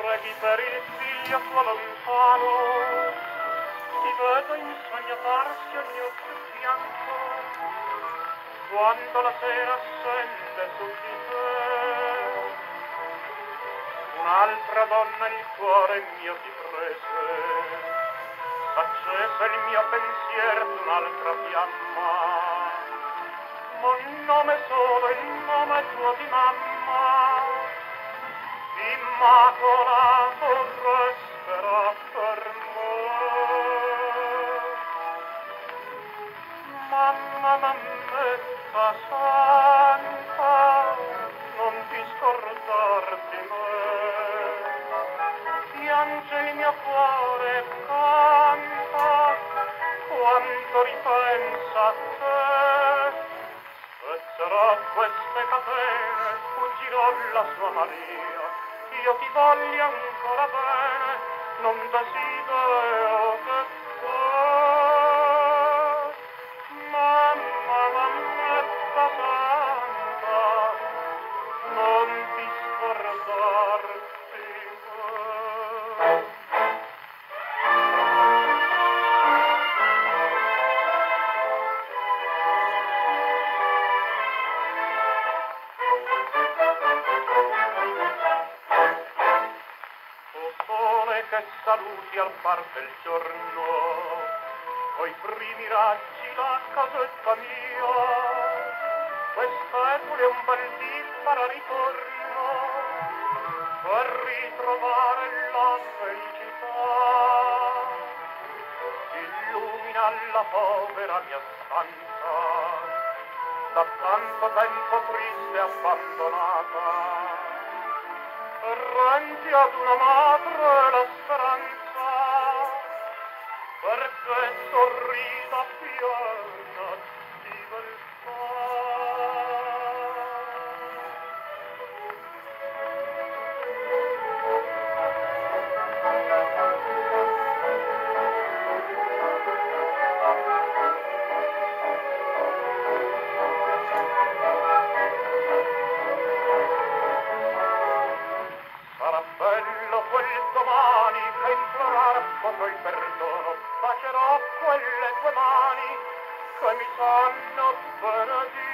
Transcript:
preghi per il figlio tuo lontano, ti vedo in sogno parsi ogni fianco, quando la sera scende su di te. Un'altra donna il cuore mio ti prese, s'accese il mio pensiero d'un'altra fiamma, ma un nome solo, il nome tuo di mamma, immacolato resterà per me. Mamma, mammetta santa, non ti scordar di me. Piange il mio cuore e canta, quando ripensa a te. Spezzerò queste catene, fuggirò la sua Maria. Io ti voglio ancora bene, non desidero che te. Mamma, mammetta santa, non ti scordarti me. Che saluti al par del giorno, coi primi raggi la casetta mia, questa è pure un bel dì farà ritorno, per ritrovare la felicità. Illumina la povera mia stanza, da tanto tempo triste e abbandonata, rendi ad una madre la speranza, perché sorrida piena di beltà. Sarà bello quel domani che implorar potrò il perdono, bacerò quelle tue mani che mi sanno benedire.